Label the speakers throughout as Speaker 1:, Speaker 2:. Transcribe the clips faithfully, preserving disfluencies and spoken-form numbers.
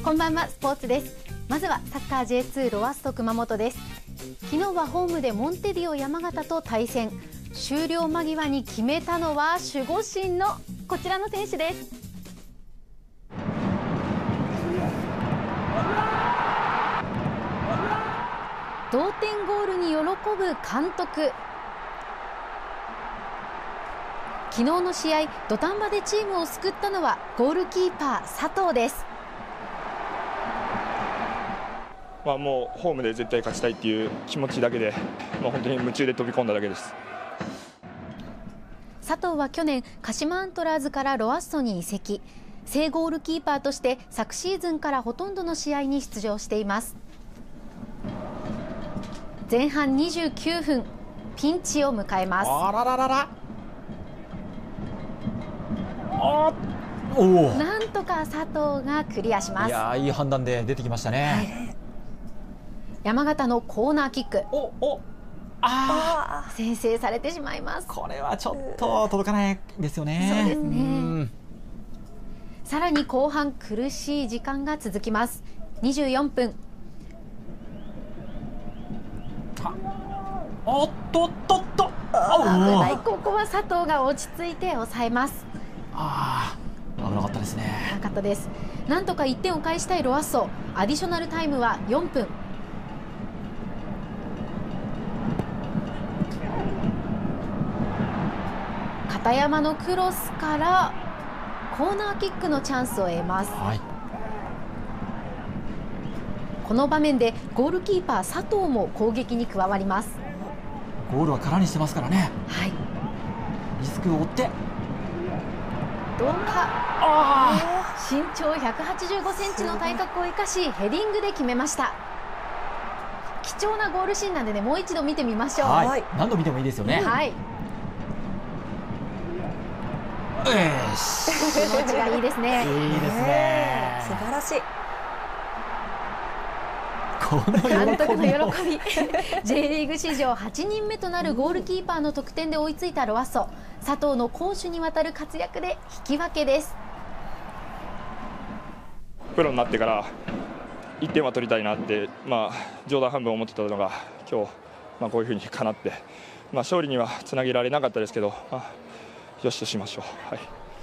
Speaker 1: こんばんは、スポーツです。まずはサッカー ジェイツー ロアッソ熊本です。昨日はホームでモンテディオ山形と対戦。終了間際に決めたのは守護神のこちらの選手です。同点ゴールに喜ぶ監督。昨日の試合、土壇場でチームを救ったのはゴールキーパー佐藤です。
Speaker 2: まあもうホームで絶対勝ちたいっていう気持ちだけで、まあ、本当に夢中で飛び込んだだけです。
Speaker 1: 佐藤は去年鹿島アントラーズからロアッソに移籍。正ゴールキーパーとして昨シーズンからほとんどの試合に出場しています。前半にじゅうきゅうふん、ピンチを迎えます。
Speaker 3: あらららら、あ
Speaker 1: おなんとか佐藤がクリアします。
Speaker 3: いやいい判断で出てきましたね、はい、
Speaker 1: 山形のコーナーキック。
Speaker 3: おおあ
Speaker 1: 先制されてしまいます。
Speaker 3: これはちょっと届かないですよね。
Speaker 1: そうですね。さらに後半苦しい時間が続きます。にじゅうよんぷん。
Speaker 3: おっとっとっと、
Speaker 1: 危ない。ここは佐藤が落ち着いて抑えます。
Speaker 3: ああ、危なかったですね。
Speaker 1: 危なかったです。なんとかいってんを返したいロアッソ。アディショナルタイムはよんぷん。片山のクロスからコーナーキックのチャンスを得ます、はい、この場面でゴールキーパー佐藤も攻撃に加わります。
Speaker 3: ゴールは空にしてますからね、
Speaker 1: はい、
Speaker 3: リスクを負って
Speaker 1: どうか。あ身長ひゃくはちじゅうごセンチの体格を生かしヘディングで決めました。貴重なゴールシーンなんでね、もう一度見てみましょう。
Speaker 3: はい、何度見てもいいですよね。
Speaker 1: はい、気持ちがいいですね。
Speaker 3: いいですね。
Speaker 4: 素晴らしい。
Speaker 1: 監督の喜び。ジェイ リーグ史上はちにんめとなるゴールキーパーの得点で追いついたロアッソ。佐藤の攻守にわたる活躍で引き分けです。
Speaker 2: プロになってからいってんは取りたいなって、まあ、冗談半分思ってたのが今日、まあ、こういうふうにかなって、まあ、勝利にはつなげられなかったですけど、まあ、よしとしましょう。はい、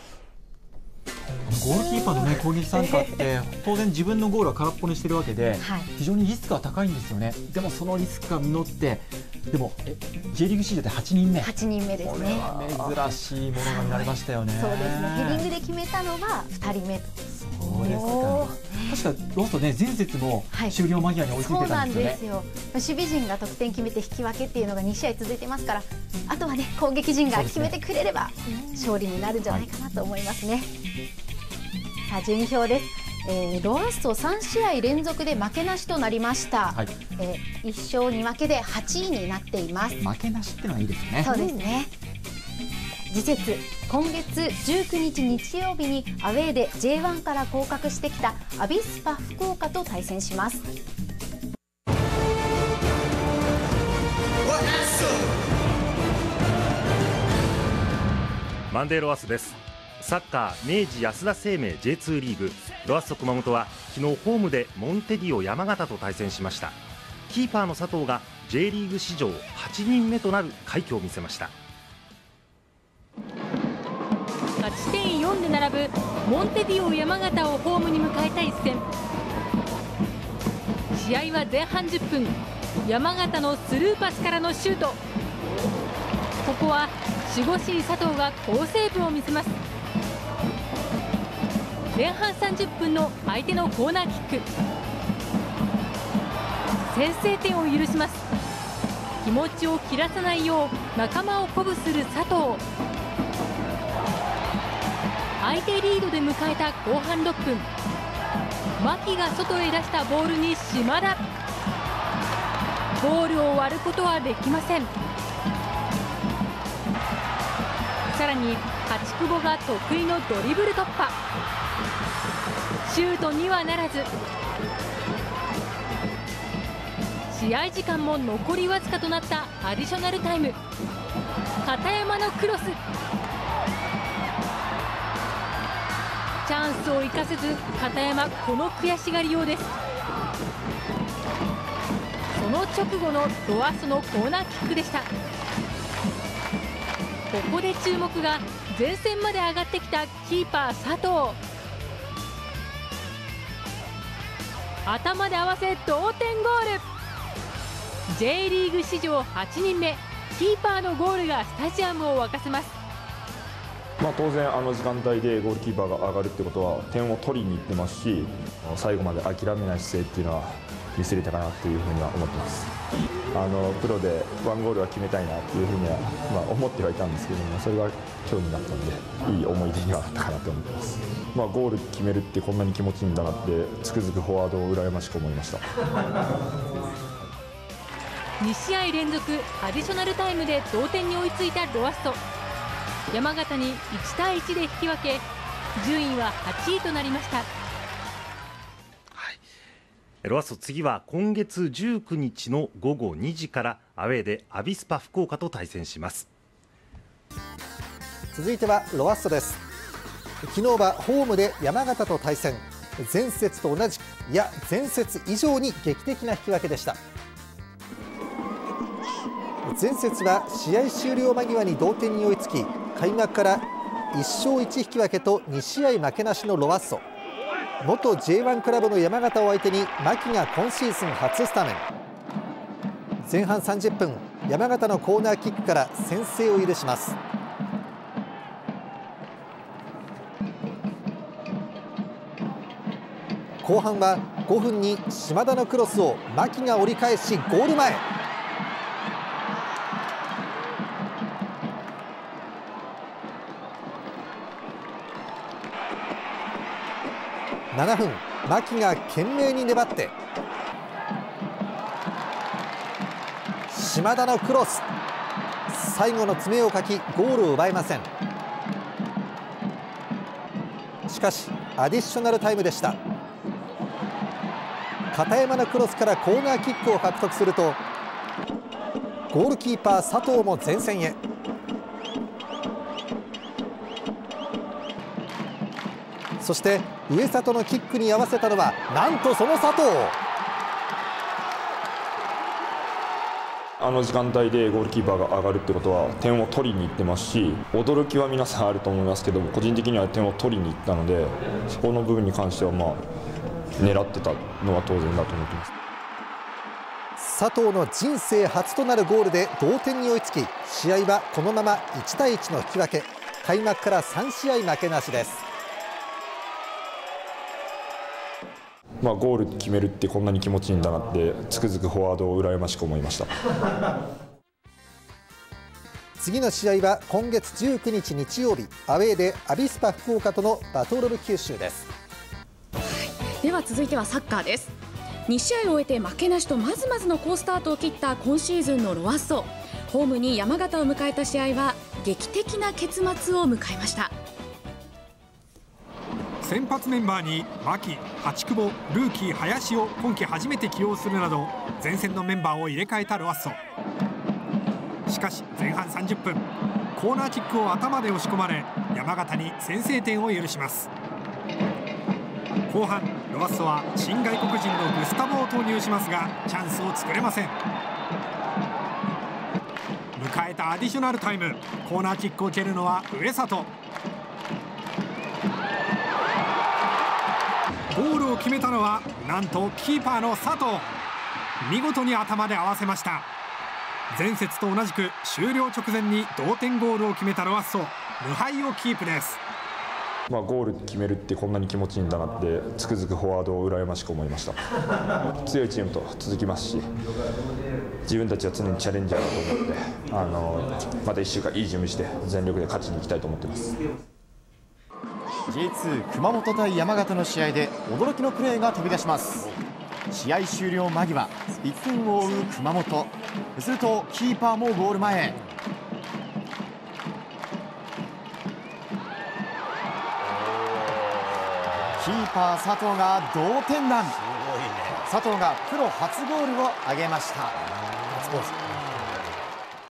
Speaker 3: ゴールキーパーの、ね、攻撃参加って当然自分のゴールは空っぽにしてるわけで、はい、非常にリスクは高いんですよね。でもそのリスクが実って、でもえ J リーグ史上ではちにんめ、
Speaker 1: はちにんめですね。
Speaker 3: これは珍しいものが見られましたよね。
Speaker 1: そうですね。ヘディングで決めたのはふたりめと。
Speaker 3: そうですか。確かロストね、前節も終了間際に追いついてたんですよね。
Speaker 1: はい、そうなんですよ。守備陣が得点決めて引き分けっていうのがに試合続いてますから、あとはね攻撃陣が決めてくれれば勝利になるんじゃないかなと思いますね。はい、さあ順位表です。えー、ロアッソさん試合連続で負けなしとなりました、はい、えー、いっ勝に分けではちいになっています。
Speaker 3: 負けなしってのはいいですね。
Speaker 1: そうですね。次節、今月じゅうくにち日曜日にアウェーで ジェイワン から降格してきたアビスパ福岡と対戦します。
Speaker 5: マンデーロアッソです。サッカー明治安田生命 ジェイツー リーグ、ロアッソ熊本は昨日ホームでモンテディオ山形と対戦しました。キーパーの佐藤が J リーグ史上はちにんめとなる快挙を見せました。
Speaker 6: 勝ち点よんで並ぶモンテディオ山形をホームに迎えた一戦。試合は前半じゅっぷん、山形のスルーパスからのシュート。ここは守護神佐藤が好セーブを見せます。前半さんじゅっぷんの相手のコーナーキック、先制点を許します。気持ちを切らさないよう仲間を鼓舞する佐藤。相手リードで迎えた後半ろっぷん、牧が外へ出したボールに島田。ゴールを割ることはできません。さらに勝久保が得意のドリブル突破、シュートにはならず。試合時間も残りわずかとなったアディショナルタイム、片山のクロス。チチャンスを生かせず片山、この悔しがりようです。その直後のロアッソのコーナーキックでした。ここで注目が前線まで上がってきたキーパー佐藤。頭で合わせ同点ゴール。 J リーグ史上はちにんめ、キーパーのゴールがスタジアムを沸かせます。
Speaker 2: まあ当然あの時間帯でゴールキーパーが上がるってことは点を取りに行ってますし、最後まで諦めない姿勢っていうのは見せれたかなというふうには思ってます。あのプロでワンゴールは決めたいなというふうには、まあ、思ってはいたんですけども、それが今日になったのでいい思い出にはなったかなと思ってます。まあ、ゴール決めるってこんなに気持ちいいんだなってつくづくフォワードを羨ましく思いました。
Speaker 6: に試合連続アディショナルタイムで同点に追いついたロアッソ。山形にいちたいいちで引き分け、順位ははちいとなりました。
Speaker 5: ロアッソ、次は今月じゅうくにちのごごにじからアウェーでアビスパ福岡と対戦します。
Speaker 4: 続いてはロアッソです。昨日はホームで山形と対戦。前節と同じく、いや前節以上に劇的な引き分けでした。前節は試合終了間際に同点に追いつき、開幕からいっしょういち引き分けとに試合負けなしのロアッソ。元 ジェイワン クラブの山形を相手に牧が今シーズン初スタメン。前半さんじゅっぷん、山形のコーナーキックから先制を許します。後半はごふんに島田のクロスを牧が折り返しゴール前。ななふん、牧が懸命に粘って島田のクロス、最後の爪をかきゴールを奪えません。しかしアディショナルタイムでした。片山のクロスからコーナーキックを獲得すると、ゴールキーパー佐藤も前線へ。そして上里のキックに合わせたのはなんとその佐藤。
Speaker 2: あの時間帯でゴールキーパーが上がるってことは点を取りに行ってますし、驚きは皆さんあると思いますけども、個人的には点を取りに行ったので、そこの部分に関してはまあ狙ってたのは当然だと思ってます。
Speaker 4: 佐藤の人生初となるゴールで同点に追いつき、試合はこのままいちたいいちの引き分け。開幕からさん試合負けなしです。
Speaker 2: まあ、ゴール決めるってこんなに気持ちいいんだなってつくづくフォワードを羨ましく思いました。
Speaker 4: 次の試合は今月じゅうくにち日曜日、アウェーでアビスパ福岡とのバトルオブ九州です。
Speaker 7: では続いてはサッカーです。に試合を終えて負けなしとまずまずの好スタートを切った今シーズンのロアッソ。ホームに山形を迎えた試合は劇的な結末を迎えました。
Speaker 8: 先発メンバーに牧、八久保、ルーキー林を今季初めて起用するなど前線のメンバーを入れ替えたロアッソ。しかし前半さんじゅっぷん、コーナーキックを頭で押し込まれ山形に先制点を許します。後半ロアッソは新外国人のグスタボを投入しますがチャンスを作れません。迎えたアディショナルタイム、コーナーキックを蹴るのは上里。ゴールを決めたのはなんとキーパーの佐藤。見事に頭で合わせました。前節と同じく終了直前に同点ゴールを決めたロアッソ、無敗をキープです。
Speaker 2: まあ、ゴール決めるってこんなに気持ちいいんだなってつくづくフォワードを羨ましく思いました。強いチームと続きますし、自分たちは常にチャレンジャーだと思って、あのまたいっしゅうかんいい準備して全力で勝ちにいきたいと思っています。
Speaker 9: ジェイツー 熊本対山形の試合で驚きのプレーが飛び出します。試合終了間際、いっぷんを追う熊本。するとキーパーもゴール前へ。キーパー佐藤が同点弾。佐藤がプロ初ゴールを挙げました。ガッツポーズ。